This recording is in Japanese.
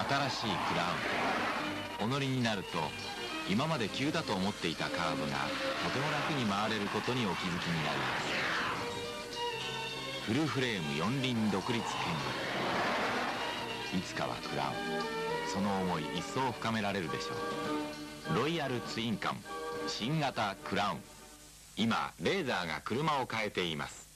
新しいクラウン。お乗りになると今まで急だと思っていたカーブがとても楽に回れることにお気づきになります。フルフレーム四輪独立兼具。いつかはクラウン、その思い一層深められるでしょう。ロイヤルツインカム新型クラウン。今レーザーが車を変えています。